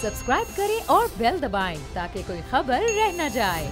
Subscribe करें और bell दबाएं ताकि कोई खबर रह न जाए।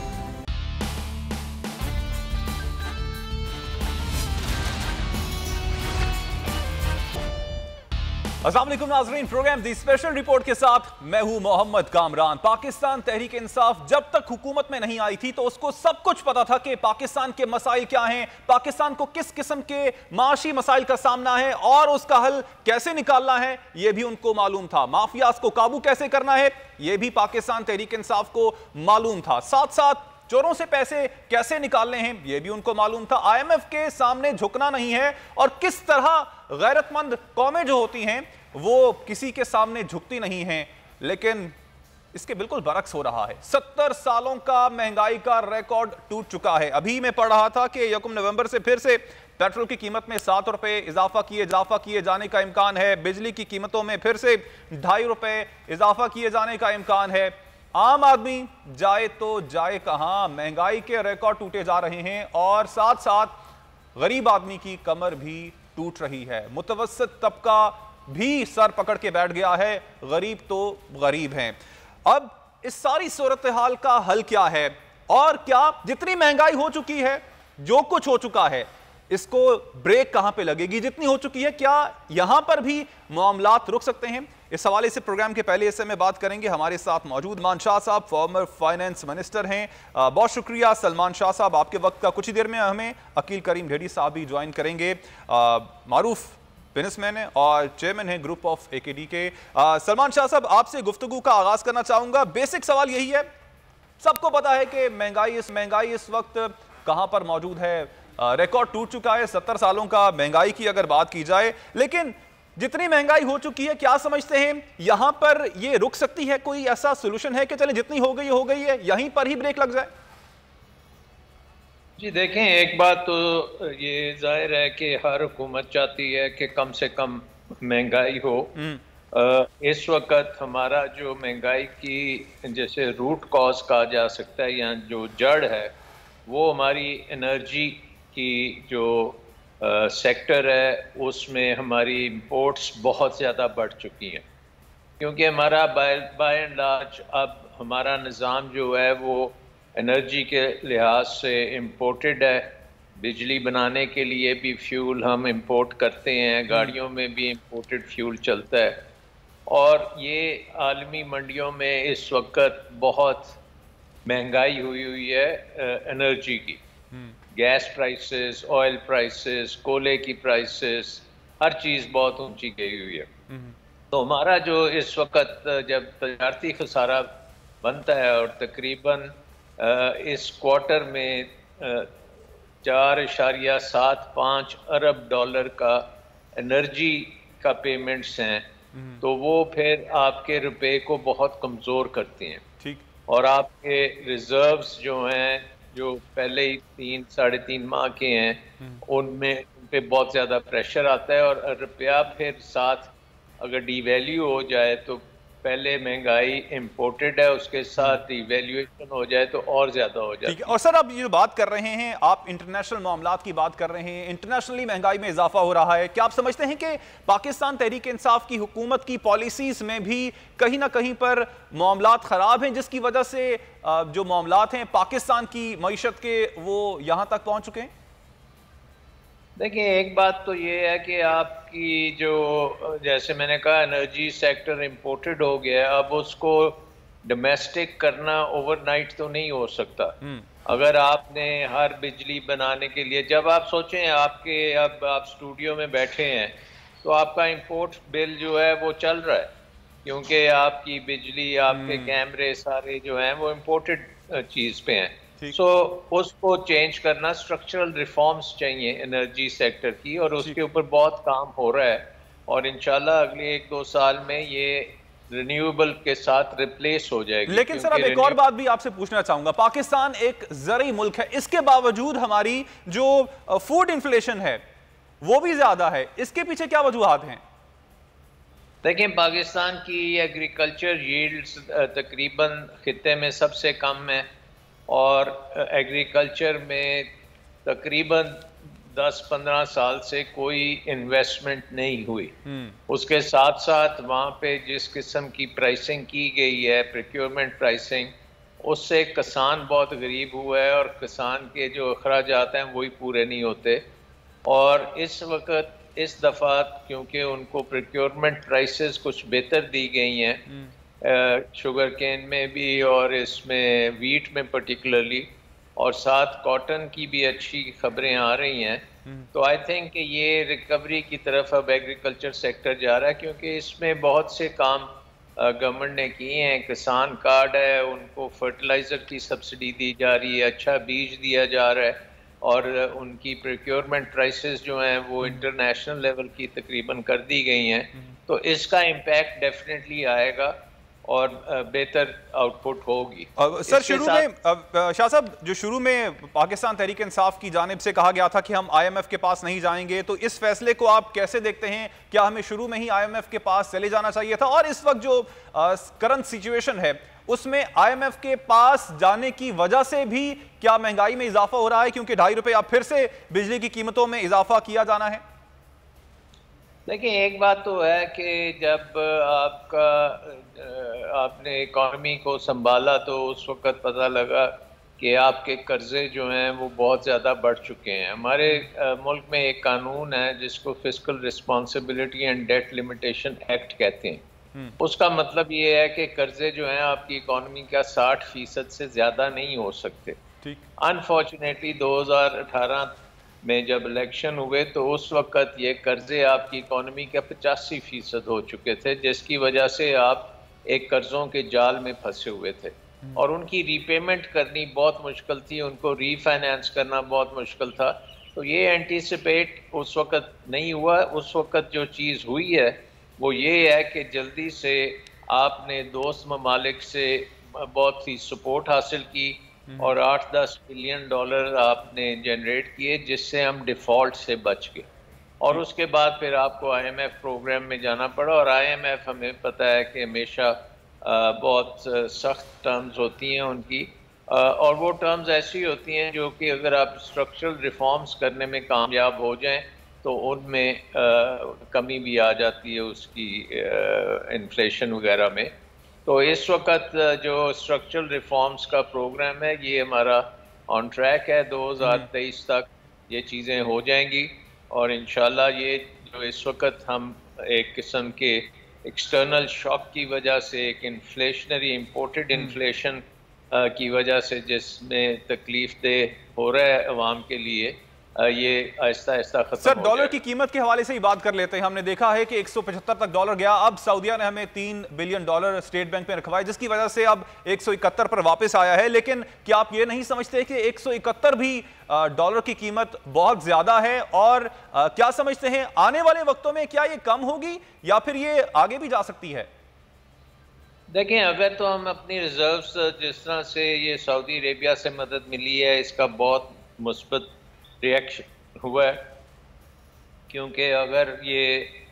अस्सलाम वालेकुम नाज़रीन, प्रोग्राम दी स्पेशल रिपोर्ट के साथ मैं हूं मोहम्मद कामरान। पाकिस्तान तहरीक इंसाफ जब तक हुकूमत में नहीं आई थी तो उसको सब कुछ पता था कि पाकिस्तान के मसाइल क्या हैं, पाकिस्तान को किस किस्म के माशी मसाइल का सामना है और उसका हल कैसे निकालना है, यह भी उनको मालूम था। माफियाज को काबू कैसे करना है, यह भी पाकिस्तान तहरीक इंसाफ को मालूम था। साथ साथ चोरों से पैसे कैसे निकालने हैं, यह भी उनको मालूम था। IMF के सामने झुकना नहीं है और किस तरह गैरतमंद कौमें जो होती हैं वो किसी के सामने झुकती नहीं हैं। लेकिन इसके बिल्कुल बरक्स हो रहा है। 70 सालों का महंगाई का रिकॉर्ड टूट चुका है। अभी मैं पढ़ रहा था कि 1 नवंबर से फिर से पेट्रोल की कीमत में 7 रुपए इजाफा किए जाने का इम्कान है। बिजली की कीमतों में फिर से 2.5 रुपए इजाफा किए जाने का इम्कान है। आम आदमी जाए तो जाए कहां, महंगाई के रिकॉर्ड टूटे जा रहे हैं और साथ साथ गरीब आदमी की कमर भी टूट रही है। मुतवस्सित तबका भी सर पकड़ के बैठ गया है, गरीब तो गरीब हैं। अब इस सारी सूरत हाल का हल क्या है और क्या जितनी महंगाई हो चुकी है, जो कुछ हो चुका है, इसको ब्रेक कहां पे लगेगी? जितनी हो चुकी है क्या यहां पर भी मामलात रुक सकते हैं? इस हवाले से प्रोग्राम के पहले हिस्से में बात करेंगे। हमारे साथ मौजूद सलमान शाह साहब, फॉर्मर फाइनेंस मिनिस्टर हैं। बहुत शुक्रिया सलमान शाह साहब, आपके वक्त का। कुछ ही देर में हमें अकील करीम ढेड़ी साहब भी ज्वाइन करेंगे, मारूफ बिजनेसमैन है और चेयरमैन है ग्रुप ऑफ AKD के। सलमान शाह साहब, आपसे गुफ्तगू का आगाज करना चाहूंगा। बेसिक सवाल यही है, सबको पता है कि महंगाई इस वक्त कहां पर मौजूद है। रिकॉर्ड टूट चुका है 70 सालों का महंगाई की अगर बात की जाए। लेकिन जितनी महंगाई हो चुकी है, क्या समझते हैं यहां पर ये रुक सकती है? कोई ऐसा सोल्यूशन है कि चले जितनी हो गई है, यहीं पर ही ब्रेक लग जाए? जी देखें, एक बात तो ये जाहिर है कि हर हुकूमत चाहती है कि कम से कम महंगाई हो। इस वक्त हमारा जो महंगाई की जैसे रूट कॉज कहा जा सकता है या जो जड़ है, वो हमारी एनर्जी की जो सेक्टर है, उसमें हमारी इंपोर्ट्स बहुत ज़्यादा बढ़ चुकी हैं। क्योंकि हमारा बाय एंड लार्ज अब हमारा निज़ाम जो है वो एनर्जी के लिहाज से इम्पोर्टेड है। बिजली बनाने के लिए भी फ्यूल हम इंपोर्ट करते हैं, गाड़ियों में भी इंपोर्टेड फ्यूल चलता है। और ये आलमी मंडियों में इस वक्त बहुत महंगाई हुई है एनर्जी की। गैस प्राइसेस, ऑयल प्राइसेस, कोयले की प्राइसेस, हर चीज़ बहुत ऊंची गई हुई है। तो हमारा जो इस वक्त जब तजारती खसारा बनता है और तकरीबन इस क्वार्टर में 4.75 अरब डॉलर का एनर्जी का पेमेंट्स हैं, तो वो फिर आपके रुपए को बहुत कमज़ोर करती हैं। ठीक। और आपके रिजर्व्स जो हैं, जो पहले ही 3-3.5 माह के हैं, उनमें उन पे बहुत ज़्यादा प्रेशर आता है। और रुपया फिर साथ अगर डीवैल्यू हो जाए तो पहले महंगाई इंपोर्टेड है, उसके साथ डिवैल्यूएशन हो जाए तो और ज़्यादा हो जाए। और सर, आप ये बात कर रहे हैं, आप इंटरनेशनल मामलात की बात कर रहे हैं, इंटरनेशनली महंगाई में इजाफा हो रहा है। क्या आप समझते हैं कि पाकिस्तान तहरीक इंसाफ की हुकूमत की पॉलिसीज में भी कहीं ना कहीं पर मामलात ख़राब हैं, जिसकी वजह से जो मामलात हैं पाकिस्तान की मईशत के, वो यहाँ तक पहुँच चुके हैं? देखिए, एक बात तो ये है कि आपकी जो जैसे मैंने कहा एनर्जी सेक्टर इंपोर्टेड हो गया है, अब उसको डोमेस्टिक करना ओवरनाइट तो नहीं हो सकता। अगर आपने हर बिजली बनाने के लिए, जब आप सोचें आपके अब आप स्टूडियो में बैठे हैं तो आपका इंपोर्ट बिल जो है वो चल रहा है, क्योंकि आपकी बिजली, आपके कैमरे सारे जो हैं वो इंपोर्टेड चीज़ पे हैं। सो उसको चेंज करना, स्ट्रक्चरल रिफॉर्म्स चाहिए एनर्जी सेक्टर की, और उसके ऊपर बहुत काम हो रहा है। और इंशाल्लाह अगले 1-2 साल में ये रिन्यूएबल के साथ रिप्लेस हो जाएगी। लेकिन सर, अब एक और बात भी आपसे पूछना चाहूंगा। पाकिस्तान एक ज़रूरी मुल्क है, इसके बावजूद हमारी जो फूड इन्फ्लेशन है वो भी ज्यादा है। इसके पीछे क्या वजूहात हैं? देखिए, पाकिस्तान की एग्रीकल्चर यील्ड्स तकरीबन खित्ते में सबसे कम है और एग्रीकल्चर में तकरीबन 10-15 साल से कोई इन्वेस्टमेंट नहीं हुई। उसके साथ साथ वहाँ पे जिस किस्म की प्राइसिंग की गई है, प्रोक्योरमेंट प्राइसिंग, उससे किसान बहुत गरीब हुआ है और किसान के जो अखराजात हैं वही पूरे नहीं होते। और इस वक्त इस दफ़ा क्योंकि उनको प्रोक्योरमेंट प्राइसेस कुछ बेहतर दी गई हैं, शुगर केन में भी और इसमें वीट में पर्टिकुलरली, और साथ कॉटन की भी अच्छी खबरें आ रही हैं, तो आई थिंक ये रिकवरी की तरफ अब एग्रीकल्चर सेक्टर जा रहा है, क्योंकि इसमें बहुत से काम गवर्नमेंट ने किए हैं। किसान कार्ड है, उनको फर्टिलाइज़र की सब्सिडी दी जा रही है, अच्छा बीज दिया जा रहा है, और उनकी प्रोक्योरमेंट प्राइसेस जो हैं वो इंटरनेशनल लेवल की तकरीबन कर दी गई हैं। तो इसका इम्पैक्ट डेफिनेटली आएगा और बेहतर आउटपुट होगी। सर, शुरू में शाह साहब, जो शुरू में पाकिस्तान तहरीक इंसाफ की जानिब से कहा गया था कि हम IMF के पास नहीं जाएंगे, तो इस फैसले को आप कैसे देखते हैं? क्या हमें शुरू में ही IMF के पास चले जाना चाहिए था? और इस वक्त जो करंट सिचुएशन है उसमें IMF के पास जाने की वजह से भी क्या महंगाई में इजाफा हो रहा है, क्योंकि 2.5 रुपए अब फिर से बिजली की कीमतों में इजाफा किया जाना है? देखिए, एक बात तो है कि जब आपने इकॉनमी को संभाला तो उस वक्त पता लगा कि आपके कर्जे जो हैं वो बहुत ज़्यादा बढ़ चुके हैं। हमारे मुल्क में एक कानून है जिसको fiscal responsibility and debt limitation act कहते हैं। उसका मतलब ये है कि कर्जे जो हैं आपकी इकॉनमी का 60% से ज़्यादा नहीं हो सकते। अनफॉर्चुनेटली 2018 में जब इलेक्शन हुए तो उस वक्त ये कर्जे आपकी इकॉनमी के 85% हो चुके थे, जिसकी वजह से आप एक कर्जों के जाल में फंसे हुए थे और उनकी रीपेमेंट करनी बहुत मुश्किल थी, उनको रीफाइनेंस करना बहुत मुश्किल था। तो ये एंटीसिपेट उस वक्त नहीं हुआ। उस वक्त जो चीज़ हुई है वो ये है कि जल्दी से आपने दोस्त ममालिक से बहुत सी सपोर्ट हासिल की और 8-10 बिलियन डॉलर आपने जनरेट किए, जिससे हम डिफ़ॉल्ट से बच गए। और उसके बाद फिर आपको IMF प्रोग्राम में जाना पड़ा, और IMF हमें पता है कि हमेशा बहुत सख्त टर्म्स होती हैं उनकी, और वो टर्म्स ऐसी होती हैं जो कि अगर आप स्ट्रक्चरल रिफॉर्म्स करने में कामयाब हो जाएं तो उनमें कमी भी आ जाती है उसकी इन्फ्लेशन वगैरह में। तो इस वक्त जो स्ट्रक्चरल रिफॉर्म्स का प्रोग्राम है ये हमारा ऑन ट्रैक है। 2023 तक ये चीज़ें हो जाएंगी और इंशाल्लाह ये जो इस वक्त हम एक किस्म के एक्सटर्नल शॉक की वजह से, एक इन्फ्लेशनरी इम्पोर्टेड इन्फ्लेशन की वजह से जिसमें तकलीफ दे हो रहा है अवाम के लिए, ये आहिस्ता आहिस्ता खत्म। सर, डॉलर की कीमत के हवाले से ही बात कर लेते हैं। हमने देखा है कि 175 तक डॉलर गया। अब सऊदीया ने हमें 3 बिलियन डॉलर स्टेट बैंक में रखवाए, जिसकी वजह से अब 171 पर वापस आया है। लेकिन क्या आप ये नहीं समझते कि 171 भी डॉलर की कीमत बहुत ज्यादा है? और क्या समझते हैं आने वाले वक्तों में क्या ये कम होगी या फिर ये आगे भी जा सकती है? देखें, अगर तो हम अपनी रिजर्व्स, जिस तरह से ये सऊदी अरेबिया से मदद मिली है, इसका बहुत मुस्बत रिएक्शन हुआ है, क्योंकि अगर ये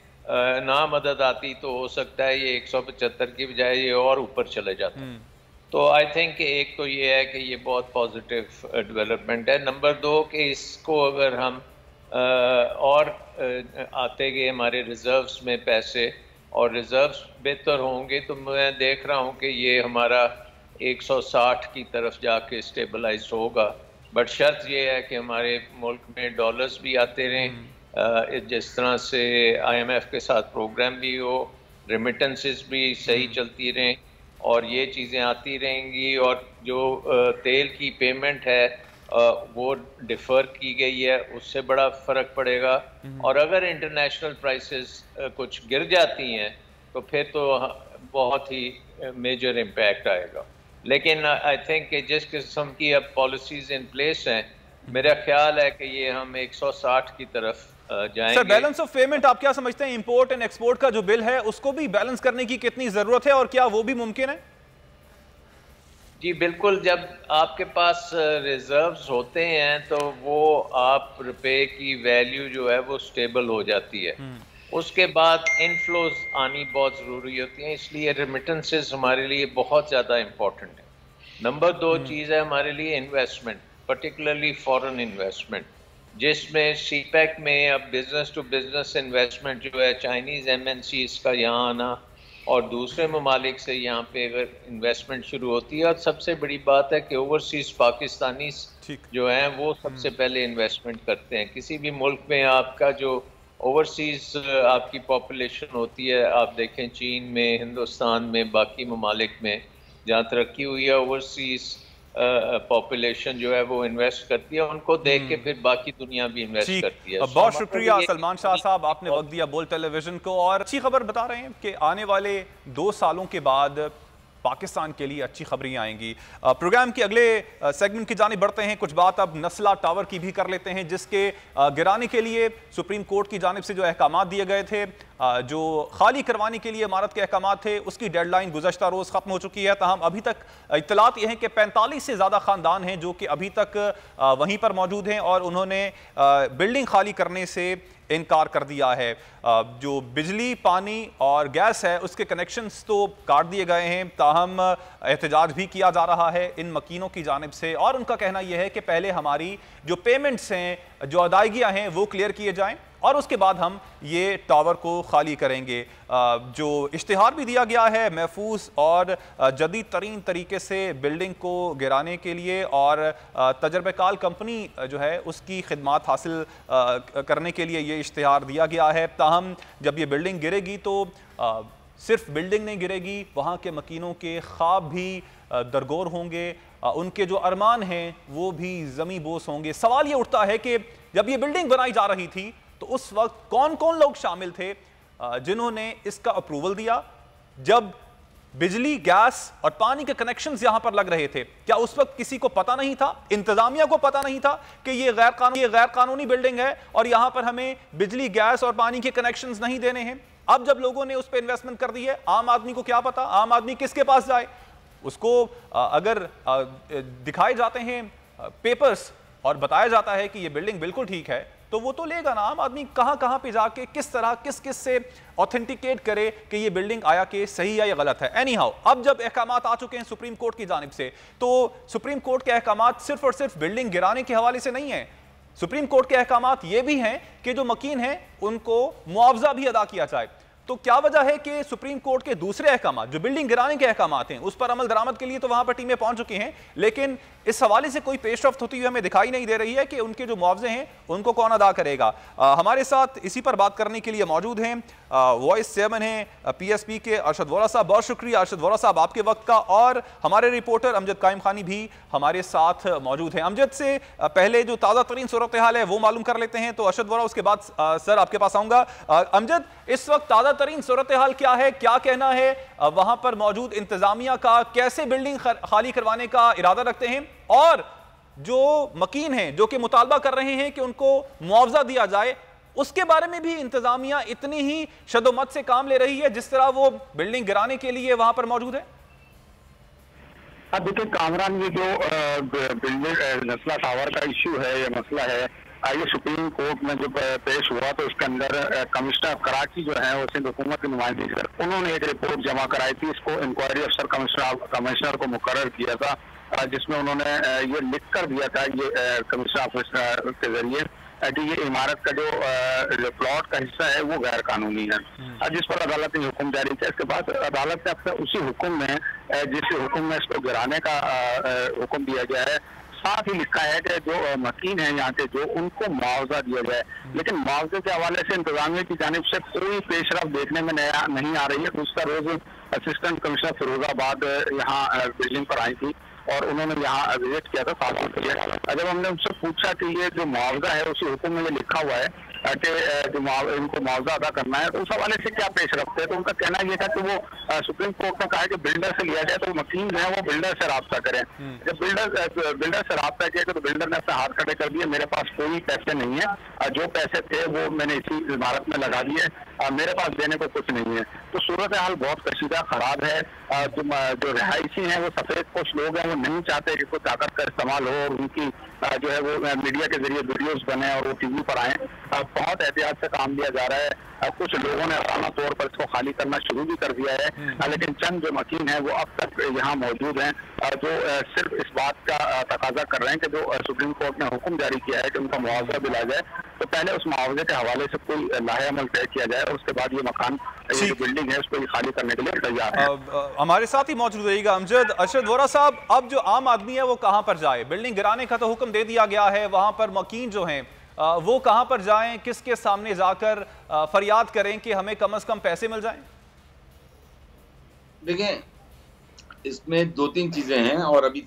ना मदद आती तो हो सकता है ये 175 की बजाय ये और ऊपर चले जाता। तो आई थिंक एक तो ये है कि ये बहुत पॉजिटिव डेवलपमेंट है। नंबर 2 कि इसको अगर हम और आते गए हमारे रिजर्व्स में पैसे और रिजर्व्स बेहतर होंगे तो मैं देख रहा हूँ कि ये हमारा 160 की तरफ जाके स्टेबलाइज होगा। बट शर्त ये है कि हमारे मुल्क में डॉलर्स भी आते रहें, जिस तरह से IMF के साथ प्रोग्राम भी हो, रेमिटेंसेस भी सही चलती रहें और ये चीज़ें आती रहेंगी। और जो तेल की पेमेंट है वो डिफ़र की गई है, उससे बड़ा फ़र्क पड़ेगा। और अगर इंटरनेशनल प्राइसेस कुछ गिर जाती हैं तो फिर तो बहुत ही मेजर इम्पैक्ट आएगा। लेकिन आई थिंक कि जिस किस्म की अब पॉलिसीज़ इन प्लेस हैं, मेरा ख्याल है कि ये हम 160 की तरफ जाएंगे। सर, बैलेंस ऑफ पेमेंट आप क्या समझते हैं? इंपोर्ट एंड एक्सपोर्ट का जो बिल है उसको भी बैलेंस करने की कितनी ज़रूरत है और क्या वो भी मुमकिन है? जी बिल्कुल, जब आपके पास रिजर्व्स होते हैं तो वो आप रुपए की वैल्यू जो है वो स्टेबल हो जाती है। उसके बाद इनफ्लोज आनी बहुत ज़रूरी होती हैं, इसलिए रेमिटेंसेस हमारे लिए बहुत ज़्यादा इम्पोर्टेंट है। नंबर 2 चीज़ है हमारे लिए इन्वेस्टमेंट, पर्टिकुलरली फॉरेन इन्वेस्टमेंट। जिसमें सीपैक में अब बिजनेस टू बिजनेस इन्वेस्टमेंट जो है चाइनीज़ MNCs का यहाँ आना और दूसरे ममालिक से यहाँ पे अगर इन्वेस्टमेंट शुरू होती है, और सबसे बड़ी बात है कि ओवरसीज पाकिस्तानी जो हैं वो सबसे पहले इन्वेस्टमेंट करते हैं। किसी भी मुल्क में आपका जो ओवरसीज आपकी पॉपुलेशन होती है, आप देखें चीन में, हिंदुस्तान में, बाकी ममालिक में जहाँ तरक्की हुई है, ओवरसीज पॉपुलेशन जो है वो इन्वेस्ट करती है, उनको देख के फिर बाकी दुनिया भी इन्वेस्ट करती है। बहुत शुक्रिया सलमान शाह साहब, आपने वक्त दिया बोल टेलीविजन को, और अच्छी खबर बता रहे हैं कि आने वाले 2 सालों के बाद पाकिस्तान के लिए अच्छी खबरें आएंगी। प्रोग्राम के अगले सेगमेंट की जानिब बढ़ते हैं। कुछ बात अब नस्ला टावर की भी कर लेते हैं, जिसके गिराने के लिए सुप्रीम कोर्ट की जानिब से जो अहकाम दिए गए थे, जो खाली करवाने के लिए इमारत के अहकाम थे, उसकी डेडलाइन गुज़श्ता रोज़ ख़त्म हो चुकी है। ताहम अभी तक इत्तलात ये हैं कि 45 से ज़्यादा ख़ानदान हैं जो कि अभी तक वहीं पर मौजूद हैं और उन्होंने बिल्डिंग खाली करने से इनकार कर दिया है। जो बिजली, पानी और गैस है उसके कनेक्शंस तो काट दिए गए हैं, ताहम एहतजाज भी किया जा रहा है इन मकीनों की जानिब से, और उनका कहना यह है कि पहले हमारी जो पेमेंट्स हैं, जो अदायगियाँ हैं, वो क्लियर किए जाएं और उसके बाद हम ये टावर को खाली करेंगे। जो इश्तिहार भी दिया गया है महफूज और जदीद तरीन तरीके से बिल्डिंग को गिराने के लिए, और तजर्बेकार कंपनी जो है उसकी खिदमात हासिल करने के लिए ये इश्तिहार दिया गया है। ताहम जब ये बिल्डिंग गिरेगी तो सिर्फ बिल्डिंग नहीं गिरेगी, वहाँ के मकीनों के ख्वाब भी दरगोर होंगे, उनके जो अरमान हैं वो भी ज़मी बोस होंगे। सवाल ये उठता है कि जब ये बिल्डिंग बनाई जा रही थी तो उस वक्त कौन कौन लोग शामिल थे जिन्होंने इसका अप्रूवल दिया? जब बिजली, गैस और पानी के कनेक्शंस यहां पर लग रहे थे, क्या उस वक्त किसी को पता नहीं था, इंतजामिया को पता नहीं था कि ये गैर कानूनी बिल्डिंग है और यहां पर हमें बिजली, गैस और पानी के कनेक्शंस नहीं देने हैं? अब जब लोगों ने उस पर इन्वेस्टमेंट कर दी है, आम आदमी को क्या पता? आम आदमी किसके पास जाए? उसको अगर दिखाए जाते हैं पेपर्स और बताया जाता है कि ये बिल्डिंग बिल्कुल ठीक है, तो वो तो लेगा ना। आम आदमी कहां पे जाके किस तरह किस से ऑथेंटिकेट करे कि ये बिल्डिंग आया कि सही है या गलत है? एनी हाउ, अब जब अहकाम आ चुके हैं सुप्रीम कोर्ट की जानिब से, तो सुप्रीम कोर्ट के अहकाम सिर्फ और सिर्फ बिल्डिंग गिराने के हवाले से नहीं है। सुप्रीम कोर्ट के अहकाम ये भी हैं कि जो मकीन हैं उनको मुआवजा भी अदा किया जाए। तो क्या वजह है कि सुप्रीम कोर्ट के दूसरे अहकाम, जो बिल्डिंग गिराने के अहकाम हैं, उस पर अमल दरामद के लिए तो वहां पर टीमें पहुंच चुकी हैं, लेकिन इस हवाले से कोई पेशरफ्त होती हुई हमें दिखाई नहीं दे रही है कि उनके जो मुआवजे हैं उनको कौन अदा करेगा। हमारे साथ इसी पर बात करने के लिए मौजूद हैं वॉइस चेयरमैन हैं PSP के अरशद वोरा साहब। बहुत शुक्रिया अरशद वोरा साहब आपके वक्त का, और हमारे रिपोर्टर अमजद कायम खानी भी हमारे साथ मौजूद हैं। अमजद से पहले जो ताज़ा तरीन सूरत हाल है वो मालूम कर लेते हैं, तो अरशद वोरा उसके बाद सर आपके पास आऊँगा। अमजद, इस वक्त ताज़ा तरीन सूरत हाल क्या है, क्या कहना है वहाँ पर मौजूद इंतजामिया का, कैसे बिल्डिंग खाली करवाने का इरादा रखते हैं, और जो मकीन हैं जो कि मुतालबा कर रहे हैं कि उनको मुआवजा दिया जाए, उसके बारे में भी इंतजामिया इतनी ही शदोमत से काम ले रही है जिस तरह वो बिल्डिंग गिराने के लिए वहां पर मौजूद है? अब देखिए कामरान, ये जो बिल्डिंग नस्ला टावर का इश्यू है, ये मसला है, ये सुप्रीम कोर्ट में जब पेश हुआ तो उसके अंदर कमिश्नर कराची जो है वो सिंध हुकूमत के नुमाइंदगी कर, उन्होंने एक रिपोर्ट जमा कराई थी। इसको इंक्वायरी अफसर कमिश्नर को मुकर्रर किया था, जिसमें उन्होंने ये लिख कर दिया था, ये कमिश्नर ऑफिसर के जरिए, कि ये इमारत का जो प्लॉट का हिस्सा है वो गैर कानूनी है, जिस पर अदालत ने हुक्म जारी किया। इसके बाद अदालत ने अपने उसी हुक्म में, जिस हुक्म में इसको गिराने का हुक्म दिया गया है, साथ ही लिखा है कि जो मकीन है यहाँ के, जो उनको मुआवजा दिया जाए। लेकिन मुआवजे के हवाले से इंतजामिया की जानिब से कोई पेशरफ देखने में नहीं आ रही है। दूसरा रोज असिस्टेंट कमिश्नर फिरोजाबाद यहाँ बिल्डिंग पर आई थी और उन्होंने यहाँ विजिट किया था साथियों के लिए। जब हमने उनसे पूछा कि ये जो मुआवजा है उसी हुक्म में ये लिखा हुआ है कि जो इनको मुआवजा अदा करना है, तो उस हवाले से क्या पेश रखते हैं, तो उनका कहना यह था कि वो सुप्रीम कोर्ट ने कहा कि बिल्डर से लिया जाए, तो मकीन जो है वो बिल्डर से राब्ता करें। जब बिल्डर से राब्ता किया तो बिल्डर ने अपने हाथ खड़े कर दिए, मेरे पास कोई पैसे नहीं है, जो पैसे थे वो मैंने इसी इमारत में लगा दिए, मेरे पास देने को कुछ नहीं है। तो सूरत हाल बहुत कशीदा खराब है। जो रिहायशी हैं वो सफेद पोश लोग हैं, वो नहीं चाहते कि कोई ताकत का इस्तेमाल हो और उनकी जो है वो मीडिया के जरिए वीडियोस बने और वो टीवी पर आए। बहुत एहतियात से काम लिया जा रहा है। कुछ लोगों ने आसाना तौर पर इसको खाली करना शुरू भी कर दिया है, लेकिन चंद जो मकीन है वो अब तक यहाँ मौजूद हैं, जो सिर्फ इस बात का तकाजा कर रहे हैं कि जो सुप्रीम कोर्ट ने हुक्म जारी किया है कि उनका मुआवजा दिलाया जाए, तो पहले उस मुआवजे के हवाले से कोई लाहेअमल तय किया जाए और उसके बाद ये मकान, ये जो बिल्डिंग है उसको खाली करने के लिए तैयार है। हमारे साथ ही मौजूद रहिएगा अमजद। अरशद वोरा साहब, अब जो आम आदमी है वो कहाँ पर जाए? बिल्डिंग गिराने का तो हुक्म दे दिया गया है, वहाँ पर मकीन जो हैं वो कहाँ पर जाएं? किसके सामने जाकर फरियाद करें कि हमें कम से कम पैसे मिल जाएं? देखें, इसमें दो तीन चीजें हैं और अभी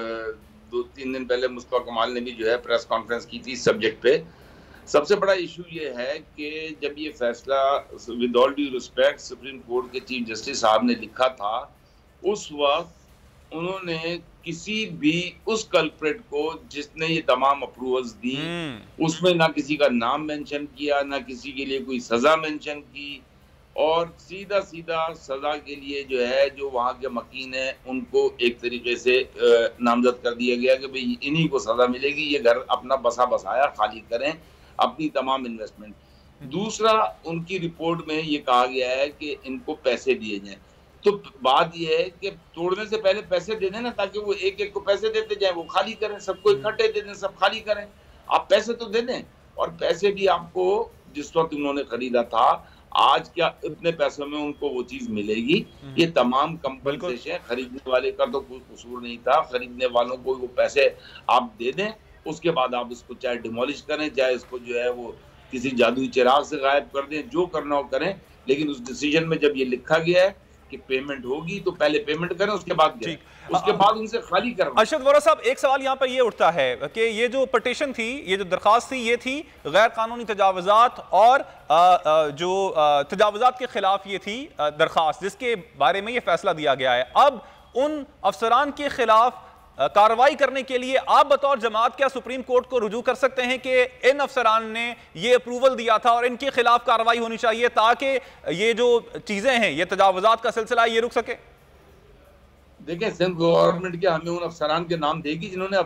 2-3 दिन पहले मुस्तफा कमाल ने भी जो है प्रेस कॉन्फ्रेंस की थी इस सब्जेक्ट पे। सबसे बड़ा इशू ये है कि जब ये फैसला with all due respect supreme court के चीफ जस्टिस साहब ने लिखा था, उस वक्त उन्होंने किसी भी उस कल्प्रेट को जिसने ये तमाम अप्रूवल्स दी उसमें ना किसी का नाम मेंशन किया, ना किसी के लिए कोई सजा मेंशन की, और सीधा सीधा सजा के लिए जो है जो वहाँ के मकीन है उनको एक तरीके से नामजद कर दिया गया कि भाई इन्हीं को सजा मिलेगी, ये घर अपना बसा बसाया खाली करें, अपनी तमाम इन्वेस्टमेंट। दूसरा, उनकी रिपोर्ट में ये कहा गया है कि इनको पैसे दिए जाएं। तो बात यह है कि तोड़ने से पहले पैसे दे दें ना, ताकि वो एक एक को पैसे देते जाएं, वो खाली करें, सबको इकट्ठे दे दें, सब खाली करें। आप पैसे तो दे दें, और पैसे भी आपको जिस वक्त उन्होंने खरीदा था आज क्या इतने पैसों में उनको वो चीज मिलेगी। ये तमाम कंपनसेशन, खरीदने वाले का तो कोई कसूर नहीं था, खरीदने वालों को वो पैसे आप दे दें, उसके बाद आप इसको चाहे डिमोलिश करें, चाहे इसको जो है वो किसी जादुई चिराग से गायब कर दें, जो करना हो करें, लेकिन उस डिसीजन में जब ये लिखा गया है कि पेमेंट होगी तो पहले पेमेंट करें, उसके बाद उनसे खाली करें। अरशद वोरा साहब, एक सवाल यहाँ पर ये उठता है कि ये जो पिटीशन थी, ये जो दरखास्त थी, ये थी गैर कानूनी तजावुजात और जो तजावुजात के खिलाफ ये थी दरखास्त, जिसके बारे में ये फैसला दिया गया है। अब उन अफसरान के खिलाफ कार्रवाई करने के लिए आप बतौर जमात क्या सुप्रीम कोर्ट को रुजू कर सकते हैं कि इन अफसरान ने ये अप्रूवल दिया था और इनके खिलाफ कार्रवाई होनी चाहिए, ताकि ये जो चीजें हैं, ये तजावुजात का सिलसिला ये रुक सके? देखें, सिंध गवर्नमेंट क्या हमें उन अफसरान के नाम देगी जिन्होंने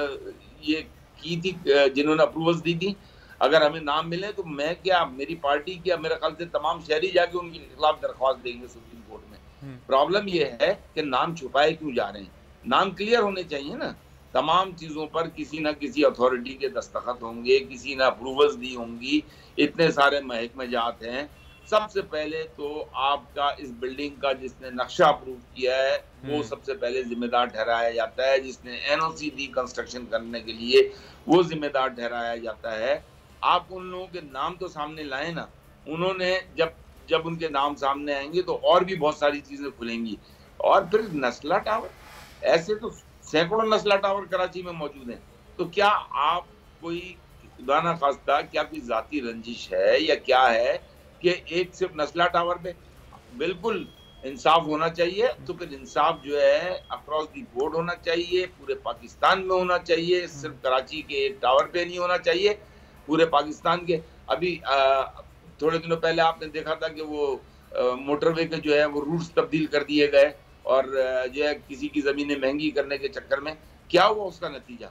ये की थी, जिन्होंने अप्रूवल्स दी थी? अगर हमें नाम मिले तो मैं क्या, मेरी पार्टी क्या, मेरे ख्याल से तमाम शहरी जाके उनके खिलाफ दरख्वास्त देंगे सुप्रीम कोर्ट में। प्रॉब्लम यह है कि नाम छुपाए क्यों जा रहे हैं? नाम क्लियर होने चाहिए ना। तमाम चीजों पर किसी ना किसी अथॉरिटी के दस्तखत होंगे, किसी ने अप्रूवल्स दी होंगी, इतने सारे महकमे जात हैं। सबसे पहले तो आपका इस बिल्डिंग का जिसने नक्शा अप्रूव किया है वो सबसे पहले जिम्मेदार ठहराया जाता है, जिसने एनओसी दी कंस्ट्रक्शन करने के लिए वो जिम्मेदार ठहराया जाता है। आप उन लोगों के नाम तो सामने लाए ना। उन्होंने जब उनके नाम सामने आएंगे तो और भी बहुत सारी चीजें खुलेंगी। और फिर नस्ला टावर, ऐसे तो सैकड़ों नस्ला टावर कराची में मौजूद हैं। तो क्या आप कोई खुदा ना खास्ता क्या कोई जाती रंजिश है या क्या है कि एक सिर्फ नस्ला टावर पे? बिल्कुल इंसाफ होना चाहिए। तो फिर इंसाफ जो है अक्रॉस दी बोर्ड होना चाहिए, पूरे पाकिस्तान में होना चाहिए, सिर्फ कराची के एक टावर पे नहीं होना चाहिए, पूरे पाकिस्तान के। अभी थोड़े दिनों पहले आपने देखा था कि वो मोटरवे के जो है वो रूट्स तब्दील कर दिए गए और जो है किसी की जमीनें महंगी करने के चक्कर में क्या हुआ उसका नतीजा?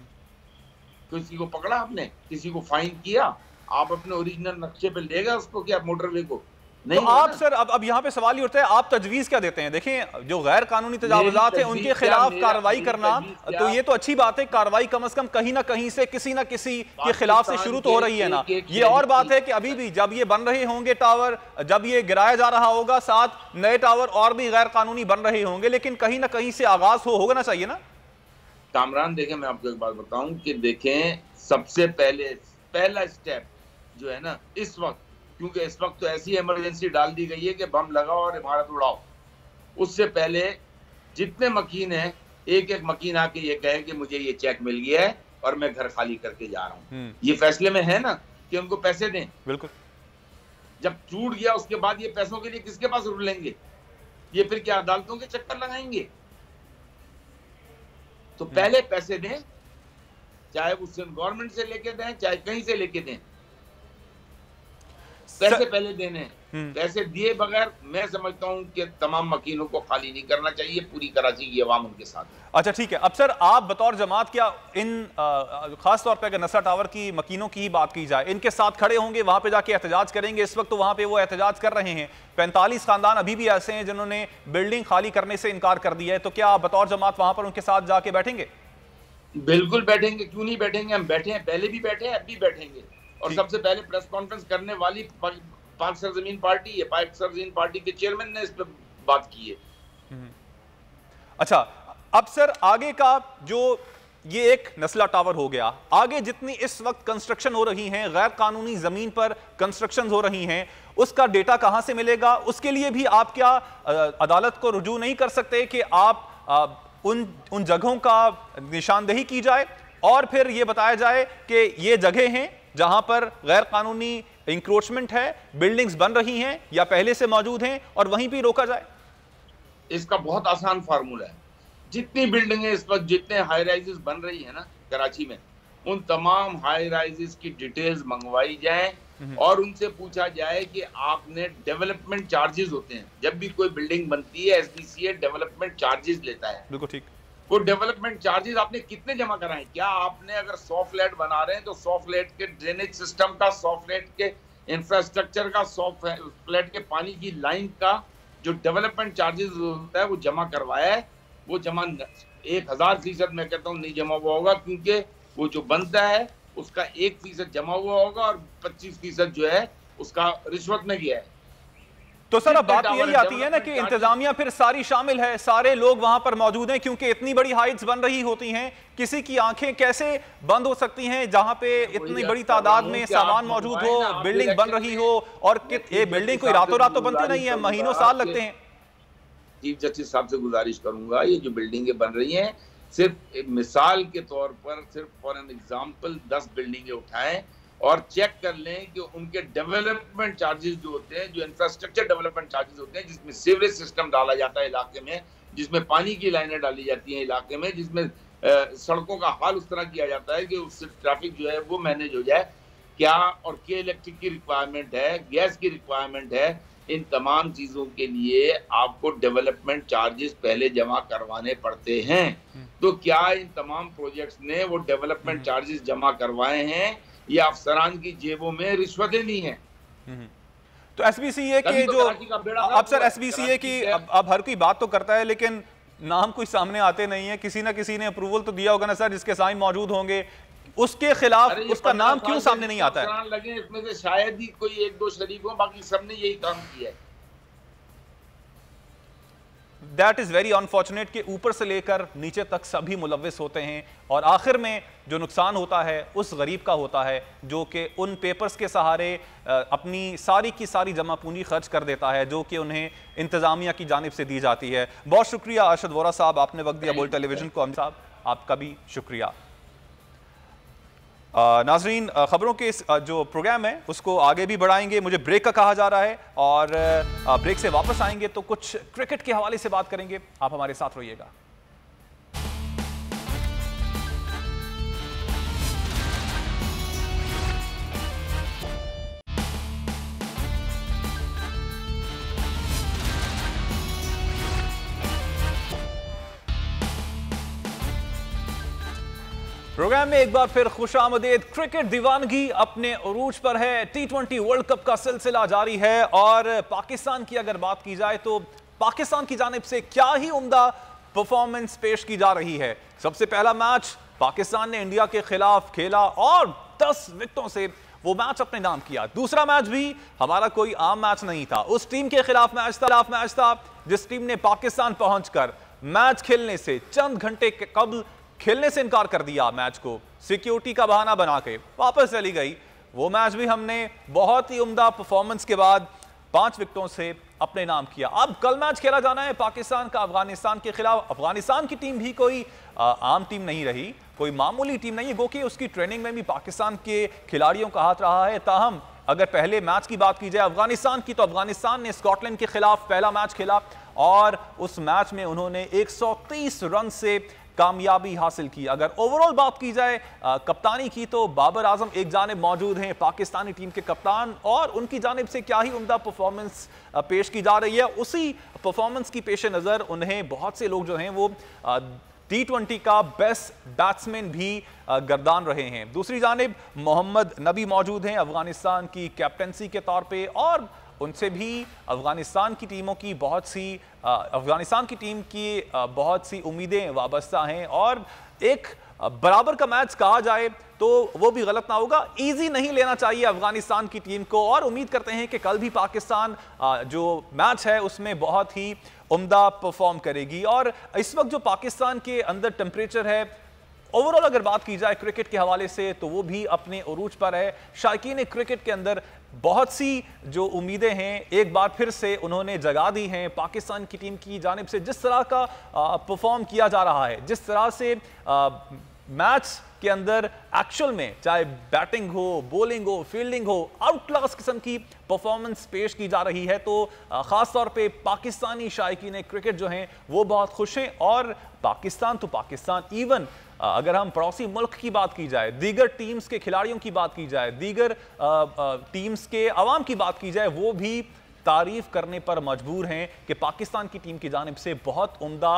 किसी को पकड़ा आपने? किसी को फाइन किया? आप अपने ओरिजिनल नक्शे पे ले गए उसको क्या, मोटरवे को? नहीं। तो आप सर अब यहाँ पे सवाल ये उठता है, आप तजवीज क्या देते हैं? देखें, जो गैर कानूनी तजावुजात है उनके खिलाफ कार्रवाई करना, तो ये तो अच्छी बात है, कार्रवाई कम से कम कहीं ना कहीं से किसी ना किसी के खिलाफ से शुरू तो हो रही है ना। ये और बात है कि अभी भी जब ये बन रहे होंगे टावर, जब ये गिराया जा रहा होगा, साथ नए टावर और भी गैर कानूनी बन रहे होंगे, लेकिन कहीं ना कहीं से आगाज होना चाहिए ना। कामरान, देखें मैं आपको एक बात बताऊं कि देखें, सबसे पहला स्टेप जो है ना इस वक्त, क्योंकि इस वक्त तो ऐसी इमरजेंसी डाल दी गई है कि बम लगाओ और इमारत उड़ाओ, उससे पहले जितने मकीन हैं एक एक मकीन आके ये कहे कि मुझे ये चेक मिल गया है और मैं घर खाली करके जा रहा हूँ। ये फैसले में है ना कि उनको पैसे दें। बिल्कुल। जब टूट गया उसके बाद ये पैसों के लिए किसके पास रुलेंगे? ये फिर क्या अदालतों के चक्कर लगाएंगे? तो पहले पैसे दें, चाहे वो गवर्नमेंट से लेके दें, चाहे कहीं से लेके दें, पैसे पहले देने। पैसे दिए बगैर मैं समझता हूं कि तमाम मकीनों को खाली नहीं करना चाहिए, पूरी कराची की अवाम उनके साथ है। अच्छा ठीक है। अब सर आप बतौर जमात क्या इन खास तौर पे अगर नसला टावर की मकीनों की ही बात की जाए, इनके साथ खड़े होंगे, वहां पे जाके एहतजाज करेंगे? इस वक्त तो वहां पे वो एहतजाज कर रहे हैं। 45 खानदान अभी भी ऐसे हैं जिन्होंने बिल्डिंग खाली करने से इनकार कर दिया है, तो क्या आप बतौर जमात वहां पर उनके साथ जाके बैठेंगे? बिल्कुल बैठेंगे, क्यों नहीं बैठेंगे। हम बैठे हैं, पहले भी बैठे हैं, अब भी बैठेंगे। और सबसे पहले प्रेस कॉन्फ्रेंस करने वाली पाक सरजमीन पार्टी है। पाक सरजमीन पार्टी के चेयरमैन ने इस पर बात की है। अच्छा, अब सर आगे का जो ये एक नस्ला टावर हो गया, आगे जितनी इस वक्त कंस्ट्रक्शन हो रही हैं, गैर कानूनी जमीन पर कंस्ट्रक्शन हो रही हैं, उसका डेटा कहां से मिलेगा? उसके लिए भी आप क्या अदालत को रुजू नहीं कर सकते कि आप उन जगहों का निशानदेही की जाए और फिर यह बताया जाए कि ये जगह हैं जहां पर गैर कानूनी इंक्रोचमेंट है, बिल्डिंग्स बन रही हैं या पहले से मौजूद हैं, और वहीं भी रोका जाए? इसका बहुत आसान फार्मूला है। जितनी बिल्डिंगें इस वक्त, जितने हाई राइजेस बन रही है ना कराची में, उन तमाम हाई राइजेस की डिटेल्स मंगवाई जाए और उनसे पूछा जाए कि आपने डेवलपमेंट चार्जेस होते हैं, जब भी कोई बिल्डिंग बनती है एसडीसीए डेवलपमेंट चार्जेस लेता है। बिल्कुल ठीक। वो डेवलपमेंट चार्जेस आपने कितने जमा कराए? क्या आपने अगर 100 फ्लैट बना रहे हैं तो 100 फ्लैट के ड्रेनेज सिस्टम का, 100 फ्लैट के इंफ्रास्ट्रक्चर का, 100 फ्लैट के पानी की लाइन का जो डेवलपमेंट चार्जेस होता है वो जमा करवाया है? वो जमा 1000% मैं कहता हूँ नहीं जमा हुआ होगा, क्योंकि वो जो बनता है उसका 1% जमा हुआ होगा और 25% जो है उसका रिश्वत में गया है। तो सर अब बात यही आती है ना कि इंतजामिया फिर सारी शामिल है, सारे लोग वहां पर मौजूद हैं, क्योंकि इतनी बड़ी हाइट्स बन रही होती हैं, किसी की आंखें कैसे बंद हो सकती हैं जहां पे इतनी बड़ी तादाद में सामान मौजूद हो, बिल्डिंग बन रही हो, और ये बिल्डिंग कोई रातों रात तो बनती नहीं है, महीनों साल लगते हैं। चीफ जस्टिस साहब से गुजारिश करूंगा, ये जो बिल्डिंगें बन रही हैं, सिर्फ मिसाल के तौर पर, सिर्फ फॉर एन एग्जाम्पल 10 बिल्डिंगें उठाएं और चेक कर लें कि उनके डेवलपमेंट चार्जेस जो होते हैं, जो इंफ्रास्ट्रक्चर डेवलपमेंट चार्जेस होते हैं, जिसमें सीवरेज सिस्टम डाला जाता है इलाके में, जिसमें पानी की लाइनें डाली जाती हैं इलाके में, जिसमें सड़कों का हाल उस तरह किया जाता है कि उससे ट्रैफिक जो है वो मैनेज हो जाए, क्या और क्या इलेक्ट्रिक की रिक्वायरमेंट है, गैस की रिक्वायरमेंट है, इन तमाम चीजों के लिए आपको डेवलपमेंट चार्जेस पहले जमा करवाने पड़ते हैं। तो क्या इन तमाम प्रोजेक्ट्स ने वो डेवलपमेंट चार्जेस जमा करवाए हैं या अफसरान की जेबों में रिश्वतें दी हैं? तो एसबीसीए के जो अब सर एसबीसीए की अब हर कोई बात तो करता है, लेकिन नाम कोई सामने आते नहीं है। किसी ना किसी ने अप्रूवल तो दिया होगा ना सर, जिसके साइन मौजूद होंगे, उसके खिलाफ उसका नाम क्यों सामने नहीं आता है? लगे इसमें से शायद ही कोई 1-2 शरीक हो, बाकी सबने यही काम किया है। दैट इज वेरी अनफॉर्चुनेट कि ऊपर से लेकर नीचे तक सभी मुलव्विस होते हैं और आखिर में जो नुकसान होता है उस गरीब का होता है जो कि उन पेपर्स के सहारे अपनी सारी की सारी जमा पूंजी खर्च कर देता है जो कि उन्हें इंतजामिया की जानिब से दी जाती है। बहुत शुक्रिया अरशद वोरा साहब, आपने वक्त दिया बोल्ड टेलीविजन को। अमीर साहब आपका भी शुक्रिया। नाजरीन, खबरों के इस जो प्रोग्राम है उसको आगे भी बढ़ाएंगे, मुझे ब्रेक का कहा जा रहा है और ब्रेक से वापस आएंगे तो कुछ क्रिकेट के हवाले से बात करेंगे। आप हमारे साथ रहिएगा। प्रोग्राम में एक बार फिर खुशामदीद। क्रिकेट दीवानगी अपने उरूज पर है। T20 वर्ल्ड कप का सिलसिला जारी है और पाकिस्तान की अगर बात की जाए तो पाकिस्तान की जानिब से क्या ही उम्दा परफॉर्मेंस पेश की जा रही है। सबसे पहला मैच पाकिस्तान ने इंडिया के खिलाफ खेला और 10 विकेटों से वो मैच अपने नाम किया। दूसरा मैच भी हमारा कोई आम मैच नहीं था, उस टीम के खिलाफ मैच था जिस टीम ने पाकिस्तान पहुंचकर मैच खेलने से चंद घंटे कबल खेलने से इनकार कर दिया। मैच को सिक्योरिटी का बहाना बना के वापस चली गई। वो मैच भी हमने बहुत ही उम्दा परफॉर्मेंस के बाद 5 विकेटों से अपने नाम किया। अब कल मैच खेला जाना है पाकिस्तान का अफगानिस्तान के खिलाफ। अफगानिस्तान की टीम भी कोई आम टीम नहीं रही, कोई मामूली टीम नहीं है, गोकि उसकी ट्रेनिंग में भी पाकिस्तान के खिलाड़ियों का हाथ रहा है। ताहम अगर पहले मैच की बात की जाए अफगानिस्तान की, तो अफगानिस्तान ने स्कॉटलैंड के खिलाफ पहला मैच खेला और उस मैच में उन्होंने 130 रन से कामयाबी हासिल की। अगर ओवरऑल बात की जाए कप्तानी की, तो बाबर आजम एक जानिब मौजूद हैं, पाकिस्तानी टीम के कप्तान, और उनकी जानिब से क्या ही उम्दा परफॉर्मेंस पेश की जा रही है। उसी परफॉर्मेंस की पेश नज़र उन्हें बहुत से लोग जो हैं वो T20 का बेस्ट बैट्समैन भी गर्दान रहे हैं। दूसरी जानिब मोहम्मद नबी मौजूद हैं अफगानिस्तान की कैप्टनसी के तौर पे, और उनसे भी अफगानिस्तान की टीम की बहुत सी उम्मीदें वाबस्ता हैं, और एक बराबर का मैच कहा जाए तो वो भी गलत ना होगा। इजी नहीं लेना चाहिए अफगानिस्तान की टीम को, और उम्मीद करते हैं कि कल भी पाकिस्तान जो मैच है उसमें बहुत ही उम्दा परफॉर्म करेगी। और इस वक्त जो पाकिस्तान के अंदर टेम्परेचर है, ओवरऑल अगर बात की जाए क्रिकेट के हवाले से, तो वो भी अपने उरूज पर है। शायकीन क्रिकेट के अंदर बहुत सी जो उम्मीदें हैं एक बार फिर से उन्होंने जगा दी हैं। पाकिस्तान की टीम की जानिब से जिस तरह का परफॉर्म किया जा रहा है, जिस तरह से मैच के अंदर एक्चुअल में चाहे बैटिंग हो, बॉलिंग हो, फील्डिंग हो, आउट क्लास किस्म की परफॉर्मेंस पेश की जा रही है, तो ख़ास तौर पे पाकिस्तानी शायकीन क्रिकेट जो हैं वो बहुत खुश हैं। और पाकिस्तान तो पाकिस्तान, इवन अगर हम पड़ोसी मुल्क की बात की जाए, दीगर टीम्स के खिलाड़ियों की बात की जाए, दीगर टीम्स के अवाम की बात की जाए, वो भी तारीफ करने पर मजबूर हैं कि पाकिस्तान की टीम की जानिब से बहुत उम्दा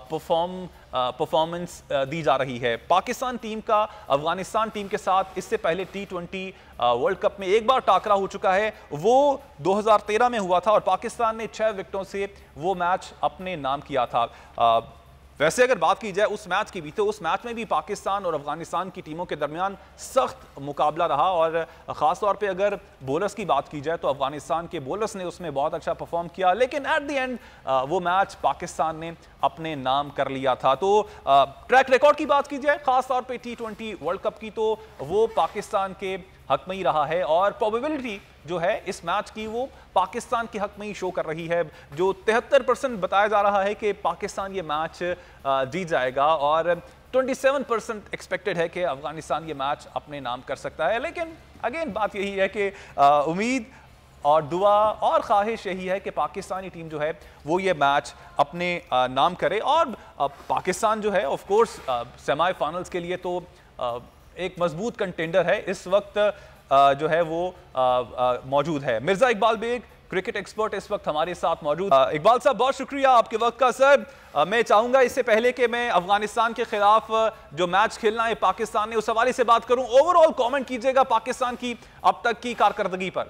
परफॉर्मेंस दी जा रही है। पाकिस्तान टीम का अफगानिस्तान टीम के साथ इससे पहले T20 वर्ल्ड कप में एक बार टाकरा हो चुका है, वो 2013 में हुआ था, और पाकिस्तान ने 6 विकेटों से वो मैच अपने नाम किया था। वैसे अगर बात की जाए उस मैच की भी, तो उस मैच में भी पाकिस्तान और अफगानिस्तान की टीमों के दरमियान सख्त मुकाबला रहा, और ख़ास तौर पे अगर बॉलर्स की बात की जाए तो अफगानिस्तान के बॉलर्स ने उसमें बहुत अच्छा परफॉर्म किया, लेकिन एट द एंड वो मैच पाकिस्तान ने अपने नाम कर लिया था। तो ट्रैक रिकॉर्ड की बात की जाए ख़ास तौर पर T20 वर्ल्ड कप की, तो वो पाकिस्तान के हक में ही रहा है, और प्रोबेबिलिटी जो है इस मैच की वो पाकिस्तान के हक में ही शो कर रही है। जो 73% बताया जा रहा है कि पाकिस्तान ये मैच जीत जाएगा, और 27% एक्सपेक्टेड है कि अफगानिस्तान ये मैच अपने नाम कर सकता है। लेकिन अगेन बात यही है कि उम्मीद और दुआ और ख्वाहिश यही है कि पाकिस्तानी टीम जो है वो ये मैच अपने नाम करे, और पाकिस्तान जो है ऑफ कोर्स सेमीफाइनल्स के लिए तो एक मजबूत कंटेंडर है, इस वक्त जो है वो मौजूद है। मिर्जा इकबाल बेग क्रिकेट एक्सपर्ट इस वक्त हमारे साथ मौजूद। इकबाल साहब बहुत शुक्रिया आपके वक्त का। सर मैं चाहूंगा इससे पहले कि मैं अफगानिस्तान के खिलाफ जो मैच खेलना है पाकिस्तान ने, उस हवाले से बात करूं, ओवरऑल कमेंट कीजिएगा पाकिस्तान की अब तक की कारकर्दगी पर।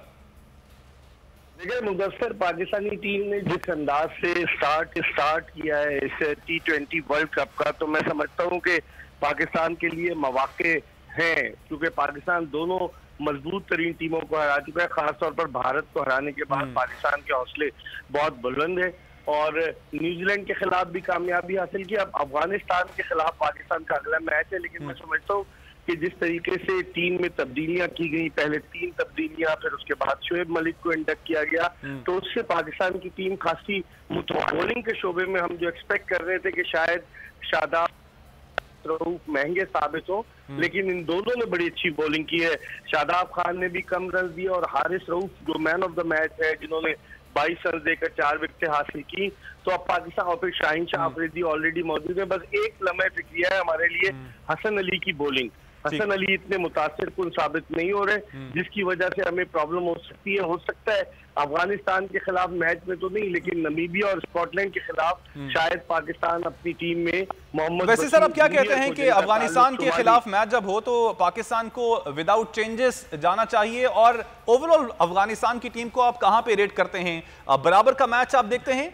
देखिए मुदस्सर, पाकिस्तानी टीम ने जिस अंदाज से स्टार्ट किया है इस T20 वर्ल्ड कप का, तो मैं समझता हूँ कि पाकिस्तान के लिए मौके हैं, क्योंकि पाकिस्तान दोनों मजबूत तरीन टीमों को हरा चुका है। खासतौर पर भारत को हराने के बाद पाकिस्तान के हौसले बहुत बुलंद है, और न्यूजीलैंड के खिलाफ भी कामयाबी हासिल की। अब अफगानिस्तान के खिलाफ पाकिस्तान का अगला मैच है, लेकिन मैं समझता हूँ कि जिस तरीके से टीम में तब्दीलियां की गई, पहले 3 तब्दीलियां, फिर उसके बाद शोएब मलिक को इंडक्ट किया गया, तो उससे पाकिस्तान की टीम खासी बॉलिंग के शोबे में हम जो एक्सपेक्ट कर रहे थे कि शायद शादाब महंगे साबित हो, लेकिन इन दोनों ने बड़ी अच्छी बॉलिंग की है। शादाब खान ने भी कम रन दिए, और हारिस रऊफ जो मैन ऑफ द मैच है, जिन्होंने 22 रन देकर 4 विकेटें हासिल की। तो अब पाकिस्तान और फिर शाहीन शाह अफरीदी ऑलरेडी मौजूद है। बस एक लम्हे फिक्रिया है हमारे लिए हसन अली की बॉलिंग। हसन अली इतने मुतासिर कुन साबित नहीं हो रहे, जिसकी वजह से हमें प्रॉब्लम हो सकती है। हो सकता है अफगानिस्तान के खिलाफ मैच में तो नहीं, लेकिन नमीबिया और स्कॉटलैंड के खिलाफ शायद पाकिस्तान अपनी टीम में मोहम्मद। वैसे सर आप क्या कहते हैं कि अफगानिस्तान के खिलाफ मैच जब हो तो पाकिस्तान को विदाउट चेंजेस जाना चाहिए, और ओवरऑल अफगानिस्तान की टीम को आप कहां पे रेट करते हैं? बराबर का मैच आप देखते हैं?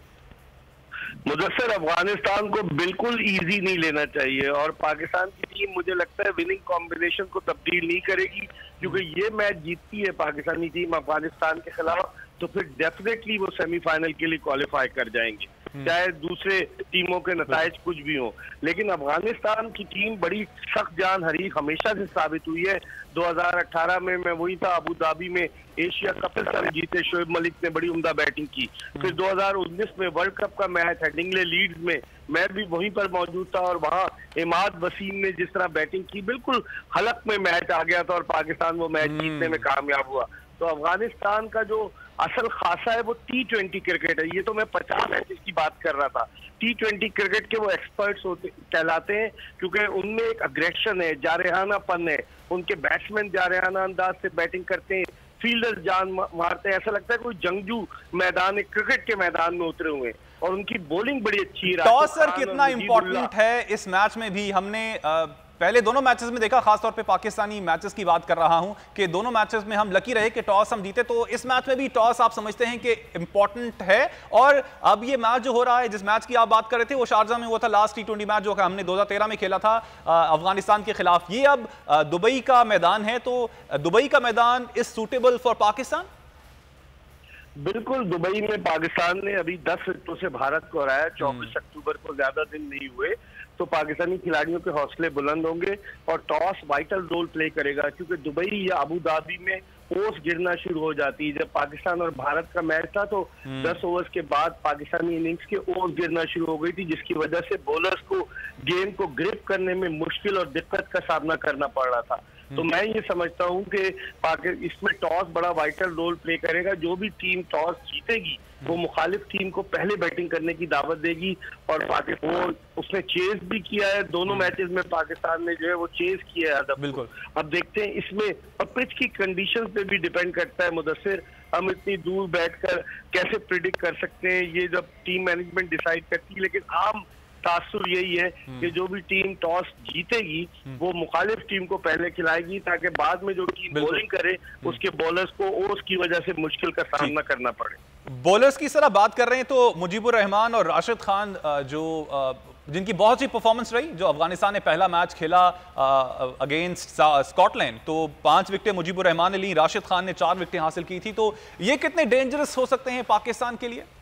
मुदस्सर, अफगानिस्तान को बिल्कुल इजी नहीं लेना चाहिए, और पाकिस्तान की टीम मुझे लगता है विनिंग कॉम्बिनेशन को तब्दील नहीं करेगी, क्योंकि ये मैच जीतती है पाकिस्तानी टीम अफगानिस्तान के खिलाफ, तो फिर डेफिनेटली वो सेमीफाइनल के लिए क्वालिफाई कर जाएंगे, चाहे दूसरे टीमों के नतायज कुछ भी हो। लेकिन अफगानिस्तान की टीम बड़ी सख्त जान हरीफ हमेशा से साबित हुई है। 2018 में मैं वही था, अबू धाबी में एशिया कप जीते, शोएब मलिक ने बड़ी उम्दा बैटिंग की। फिर 2019 में वर्ल्ड कप का मैच हेडिंगले लीड्स में मैं भी वहीं पर मौजूद था, और वहाँ इमाद वसीम ने जिस तरह बैटिंग की, बिल्कुल हलक में मैच आ गया था और पाकिस्तान वो मैच जीतने में कामयाब हुआ। तो अफगानिस्तान का जो असल खासा है वो T20 क्रिकेट है। ये तो मैं 50 मैचेस की बात कर रहा था। T20 क्रिकेट के वो एक्सपर्ट्स होते कहलाते हैं क्योंकि उनमें एक अग्रेशन है, जारहानापन है, उनके बैट्समैन जारहाना अंदाज से बैटिंग करते हैं, फील्डर जान मारते हैं, ऐसा लगता है कोई जंगजू मैदान क्रिकेट के मैदान में उतरे हुए हैं। और उनकी बॉलिंग बड़ी अच्छी है। टॉस सर कितना इंपॉर्टेंट है इस मैच में भी? हमने पहले दोनों मैचेस में देखा, खासतौर पे पाकिस्तानी मैचेस की बात कर रहा हूं कि दोनों मैचेस में हम लकी रहे कि टॉस हम जीते। तो इस मैच में भी टॉस आप समझते हैं कि इंपॉर्टेंट है? और अब ये मैच जो हो रहा है, जिस मैच की आप बात कर रहे थे, वो शारजा में हुआ था, लास्ट T20 मैच जो हमने 2013 में खेला था अफगानिस्तान के खिलाफ। ये अब दुबई का मैदान है, तो दुबई का मैदान इज सूटेबल फॉर पाकिस्तान? बिल्कुल, दुबई में पाकिस्तान ने अभी 10 विकेटों से भारत को हराया। 24 अक्टूबर को ज्यादा दिन नहीं हुए, तो पाकिस्तानी खिलाड़ियों के हौसले बुलंद होंगे और टॉस वाइटल रोल प्ले करेगा, क्योंकि दुबई या अबू धाबी में ओस गिरना शुरू हो जाती है। जब पाकिस्तान और भारत का मैच था तो 10 ओवर्स के बाद पाकिस्तानी इनिंग्स के ओस गिरना शुरू हो गई थी, जिसकी वजह से बॉलर्स को गेंद को ग्रिप करने में मुश्किल और दिक्कत का सामना करना पड़ रहा था। तो मैं ये समझता हूं कि इसमें टॉस बड़ा वाइटल रोल प्ले करेगा। जो भी टीम टॉस जीतेगी वो मुखालिफ टीम को पहले बैटिंग करने की दावत देगी, और पाकिस्तान उसने चेज भी किया है। दोनों मैचेस में पाकिस्तान ने जो है वो चेज किया है अदब। बिल्कुल। अब देखते हैं इसमें, अब पिच की कंडीशंस पे भी डिपेंड करता है मुदस्सिर। हम इतनी दूर बैठकर कैसे प्रिडिक्ट कर सकते हैं, ये जब टीम मैनेजमेंट डिसाइड करती है। लेकिन आम तासुर यही है कि जो भी टीम टॉस जीतेगी वो मुखालिफ टीम को पहले खिलाएगी, ताकि बाद में जो टीम बॉलिंग करे उसके बॉलर्स को ओस की वजह से मुश्किल का सामना करना पड़े। बॉलर्स की तरह बात कर रहे हैं तो मुजीबुर रहमान और राशिद खान जो जिनकी बहुत सी परफॉर्मेंस रही, जो अफगानिस्तान ने पहला मैच खेला अगेंस्ट स्कॉटलैंड, तो 5 विकेटें मुजीबुर रहमान ने ली, राशिद खान ने 4 विकेटें हासिल की थी। तो ये कितने डेंजरस हो सकते हैं पाकिस्तान के लिए?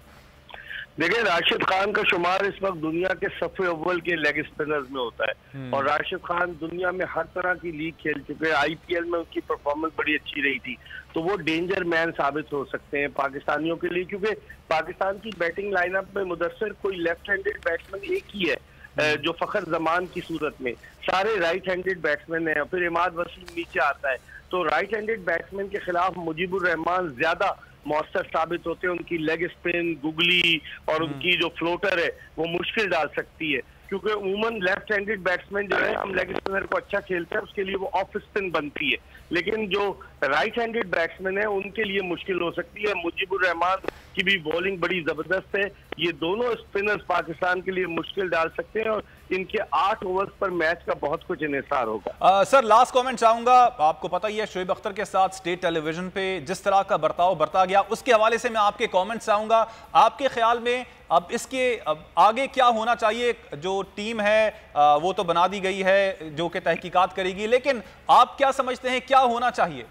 देखिए, राशिद खान का शुमार इस वक्त दुनिया के सफे अव्वल के लेग स्पिनर्स में होता है, और राशिद खान दुनिया में हर तरह की लीग खेल चुके हैं। IPL में उनकी परफॉर्मेंस बड़ी अच्छी रही थी, तो वो डेंजर मैन साबित हो सकते हैं पाकिस्तानियों के लिए, क्योंकि पाकिस्तान की बैटिंग लाइनअप में मुदस्सिर कोई लेफ्ट हैंडेड बैट्समैन एक ही है जो फखर जमान की सूरत में, सारे राइट हैंडेड बैट्समैन हैं। फिर इमाद वसीम नीचे आता है, तो राइट हैंडेड बैट्समैन के खिलाफ मुजीबुर रहमान ज्यादा मौसर साबित होते हैं। उनकी लेग स्पिन, गुगली और उनकी जो फ्लोटर है वो मुश्किल डाल सकती है, क्योंकि उमूमन लेफ्ट हैंडेड बैट्समैन जो है, हम लेग स्पिनर को अच्छा खेलते हैं, उसके लिए वो ऑफ स्पिन बनती है। लेकिन जो राइट हैंडेड बैट्समैन है उनके लिए मुश्किल हो सकती है। मुजीबुर रहमान की भी बॉलिंग बड़ी जबरदस्त है। ये दोनों स्पिनर्स पाकिस्तान के लिए मुश्किल डाल सकते हैं, और इनके 8 ओवर्स पर मैच का बहुत कुछ इन्हिसार होगा। सर, लास्ट कमेंट चाहूंगा। आपको पता ही है शोएब अख्तर के साथ स्टेट टेलीविजन पे जिस तरह का बर्ताव बरता गया, उसके हवाले से मैं आपके कमेंट्स चाहूंगा। आपके ख्याल में अब इसके आगे क्या होना चाहिए? जो टीम है वो तो बना दी गई है जो कि तहकीकात करेगी, लेकिन आप क्या समझते हैं क्या होना चाहिए?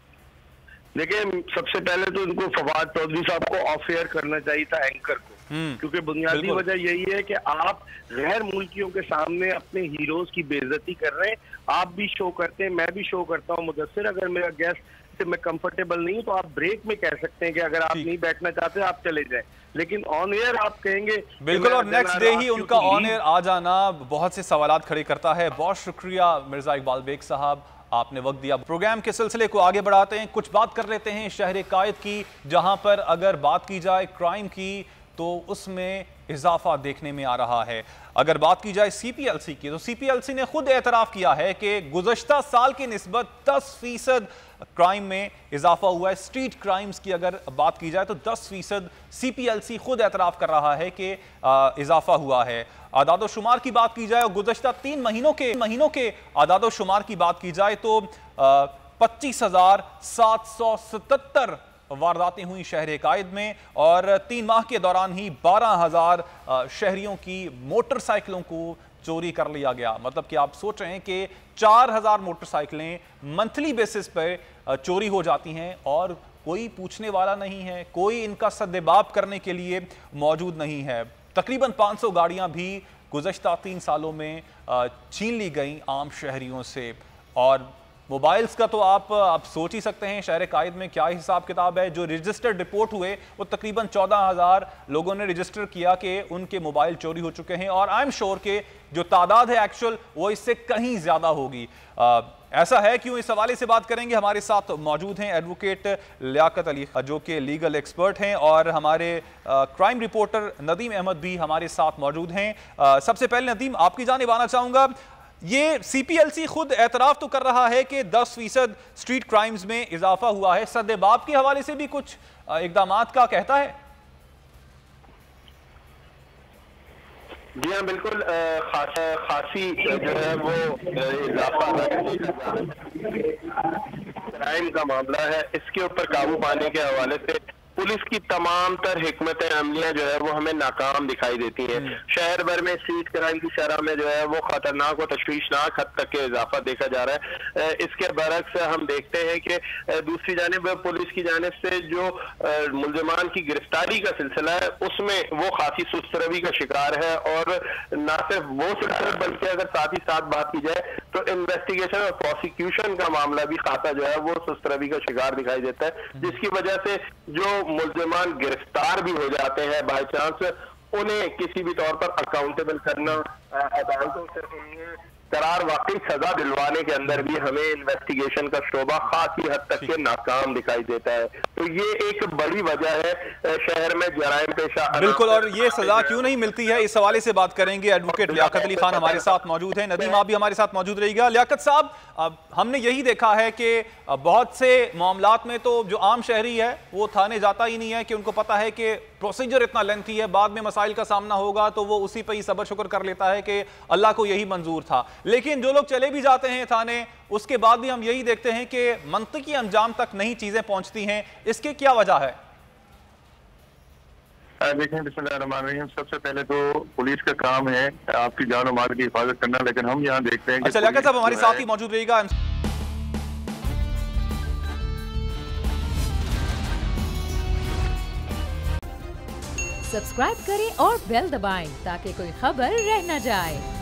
देखिए, सबसे पहले तो इनको फवाद चौधरी साहब को ऑफ एयर करना चाहिए था, एंकर को, क्योंकि बुनियादी वजह यही है कि आप गैर मुल्कियों के सामने अपने हीरोज की बेइज्जती कर रहे हैं। आप भी शो करते हैं, मैं भी शो करता हूं मुदस्सिर। अगर मेरा गेस्ट से मैं कंफर्टेबल नहीं हूं तो आप ब्रेक में कह सकते हैं कि अगर आप नहीं बैठना चाहते आप चले जाएं, लेकिन ऑन एयर आप कहेंगे बिल्कुल, और नेक्स्ट डे ही उनका ऑन एयर आ जाना बहुत से सवालात खड़े करता है। बहुत शुक्रिया मिर्जा इकबाल बेग साहब, आपने वक्त दिया। प्रोग्राम के सिलसिले को आगे बढ़ाते हैं, कुछ बात कर लेते हैं शहर कायद की, जहां पर अगर बात की जाए क्राइम की तो उसमें इजाफा देखने में आ रहा है। अगर बात की जाए CPLC की, तो CPLC ने खुद एतराफ़ किया है कि गुज़श्ता साल की निस्बत 10% क्राइम में इजाफा हुआ है। स्ट्रीट क्राइम्स की अगर बात की जाए तो 10% CPLC खुद एतराफ़ कर रहा है कि इजाफा हुआ है। आदादोशुमार की बात की जाए और गुज़श्ता 3 महीनों के आदादोशुमार की बात की जाए तो 25,777 वारदातें हुई शहर कायद में, और 3 माह के दौरान ही 12,000 शहरियों की मोटरसाइकिलों को चोरी कर लिया गया। मतलब कि आप सोच रहे हैं कि 4,000 मोटरसाइकिलें मंथली बेसिस पर चोरी हो जाती हैं और कोई पूछने वाला नहीं है, कोई इनका सद्देबाब करने के लिए मौजूद नहीं है। तकरीबन 500 गाड़ियां भी गुज़श्ता 3 सालों में छीन ली गई आम शहरियों से। और मोबाइल्स का तो आप सोच ही सकते हैं शहर कायद में क्या हिसाब किताब है। जो रजिस्टर्ड रिपोर्ट हुए वो तकरीबन 14,000 लोगों ने रजिस्टर किया कि उनके मोबाइल चोरी हो चुके हैं, और आई एम श्योर कि जो तादाद है एक्चुअल वो इससे कहीं ज़्यादा होगी। ऐसा है क्यों, इस हवाले से बात करेंगे। हमारे साथ मौजूद हैं एडवोकेट लियाकत अली जो कि लीगल एक्सपर्ट हैं, और हमारे क्राइम रिपोर्टर नदीम अहमद भी हमारे साथ मौजूद हैं। सबसे पहले नदीम, आपकी जानिब आना चाहूँगा। ये CPLC खुद एतराफ़ तो कर रहा है कि 10% स्ट्रीट क्राइम्स में इजाफा हुआ है, सद्देबाब के हवाले से भी कुछ इक़दामात का कहता है। जी हाँ, बिल्कुल खासी जो है वो इजाफा क्राइम का मामला है, इसके ऊपर काबू पाने के हवाले से पुलिस की तमाम तर हिकमत अमलियां जो है वो हमें नाकाम दिखाई देती हैं। शहर भर में स्ट्रीट क्राइम की शरह में जो है वो खतरनाक और तशवीशनाक हद तक के इजाफा देखा जा रहा है। इसके बरक्स हम देखते हैं कि दूसरी जानिब पुलिस की जानिब से जो मुल्ज़िमान की गिरफ्तारी का सिलसिला है उसमें वो खासी सुस्तरवी का शिकार है, और न सिर्फ वो सिलसिला बल्कि अगर साथ ही साथ बात की जाए तो इन्वेस्टिगेशन और प्रोसिक्यूशन का मामला भी खाता जो है वो सुस्तरवी का शिकार दिखाई देता है, जिसकी वजह से जो मुल्ज़िमान गिरफ्तार भी हो जाते हैं बाई चांस, उन्हें किसी भी तौर पर अकाउंटेबल करना, अदालतों से उन्हें करार वाकई सजा दिलवाने के अंदर भी हमें इन्वेस्टिगेशन का शोबा खासी हद तक के नाकाम दिखाई देता है। तो ये एक बड़ी वजह है शहर में जराइम पेशा। बिल्कुल, और ये सजा क्यों नहीं मिलती है, इस हवाले से बात करेंगे। एडवोकेट लियाकत अली खान हमारे साथ मौजूद हैं। नदीम, आप भी हमारे साथ मौजूद रहिएगा। लियाकत साहब, हमने यही देखा है कि बहुत से मामलात में तो जो आम शहरी है वो थाने जाता ही नहीं है, कि उनको पता है कि प्रोसीजर इतना लेंथी है, बाद में मसाइल का सामना होगा, तो वो उसी पर ही सब्र शुक्र कर लेता है कि अल्लाह को यही मंजूर था। लेकिन जो लोग चले भी जाते हैं थाने, उसके बाद भी हम यही देखते हैं कि मंतकी अंजाम तक नहीं चीजें पहुंचती हैं। इसके क्या वजह है? देखें, बिस्मिल्लाहिर्रहमानिर्रहीम, सबसे पहले तो पुलिस का काम है आपकी जान और माल की हिफाजत करना, लेकिन हम यहाँ देखते हैं। अच्छा लियाकत साहब, हमारे साथ ही मौजूद रहिएगा। सब्सक्राइब करें और बेल दबाएं ताकि कोई खबर रह न जाए।